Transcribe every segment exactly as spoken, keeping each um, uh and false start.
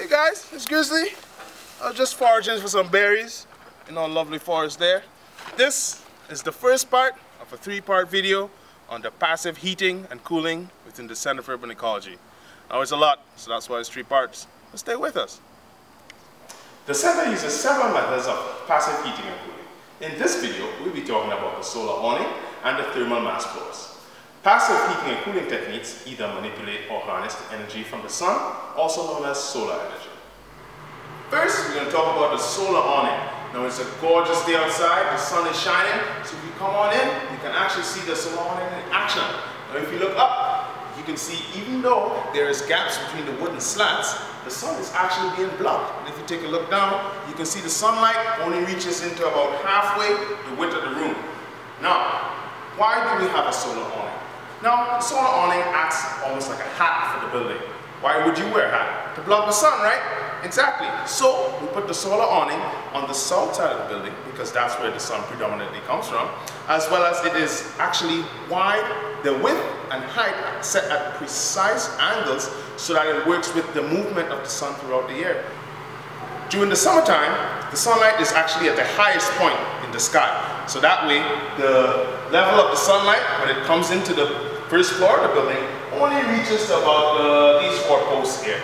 guys, it's Grizzly. I was just foraging for some berries in our lovely forest there. This is the first part of a three-part video on the passive heating and cooling within the Center for Urban Ecology. Now it's a lot, so that's why it's three parts. So stay with us. The Center uses several methods of passive heating and cooling. In this video, we'll be talking about the solar awning and the thermal mass flows. Passive heating and cooling techniques either manipulate or harness the energy from the sun, also known as solar energy. First, we're going to talk about the solar awning. Now it's a gorgeous day outside, the sun is shining, so if you come on in, you can actually see the solar awning in action. Now if you look up, you can see even though there is gaps between the wooden slats, the sun is actually being blocked. And if you take a look down, you can see the sunlight only reaches into about halfway the width of the room. Now, why do we have a solar awning? Now, the solar awning acts almost like a hat for the building. Why would you wear a hat? To block the sun, right? Exactly. So, we put the solar awning on the south side of the building because that's where the sun predominantly comes from, as well as it is actually wide, the width and height are set at precise angles so that it works with the movement of the sun throughout the year. During the summertime, the sunlight is actually at the highest point in the sky. So that way, the level of the sunlight, when it comes into the first floor of the building, only reaches to about uh, these four posts here.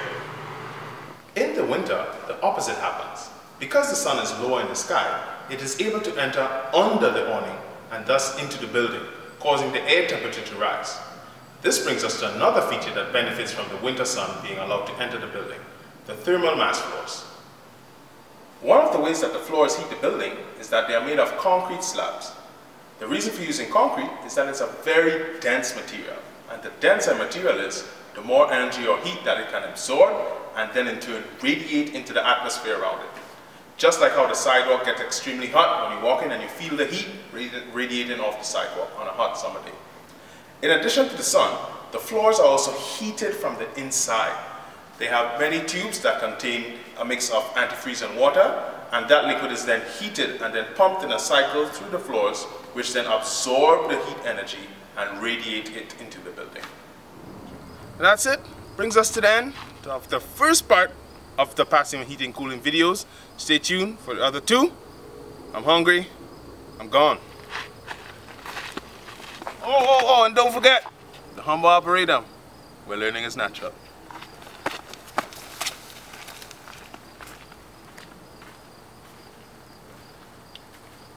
In the winter, the opposite happens. Because the sun is lower in the sky, it is able to enter under the awning and thus into the building, causing the air temperature to rise. This brings us to another feature that benefits from the winter sun being allowed to enter the building, the thermal mass floors. One of the ways that the floors heat the building is that they are made of concrete slabs. The reason for using concrete is that it's a very dense material, and the denser material is, the more energy or heat that it can absorb and then in turn radiate into the atmosphere around it. Just like how the sidewalk gets extremely hot when you walk in and you feel the heat radiating off the sidewalk on a hot summer day. In addition to the sun, the floors are also heated from the inside. They have many tubes that contain a mix of antifreeze and water, and that liquid is then heated and then pumped in a cycle through the floors, which then absorb the heat energy and radiate it into the building. And that's it. Brings us to the end of the first part of the passive heating cooling videos. Stay tuned for the other two. I'm hungry. I'm gone. Oh, oh, oh, and don't forget the Humber Arboretum, where learning is natural.